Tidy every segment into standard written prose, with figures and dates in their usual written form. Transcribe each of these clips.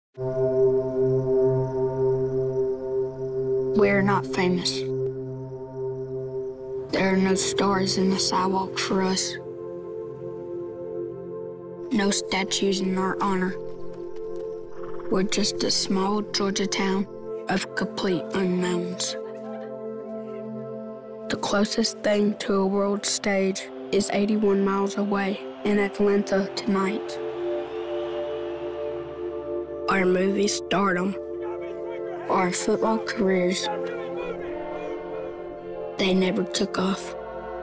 We're not famous. There are no stars in the sidewalk for us. No statues in our honor. We're just a small Georgia town of complete unknowns. The closest thing to a world stage is 81 miles away in Atlanta tonight. Our movie stardom, our football careers, they never took off.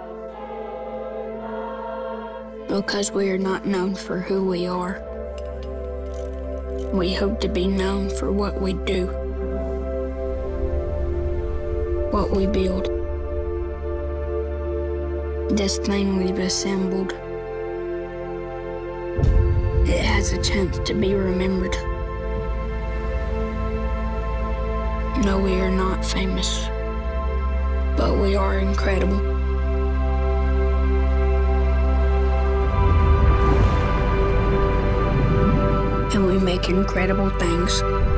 Because we are not known for who we are. We hope to be known for what we do, what we build. This thing we've assembled, it has a chance to be remembered. No, we are not famous, but we are incredible. And we make incredible things.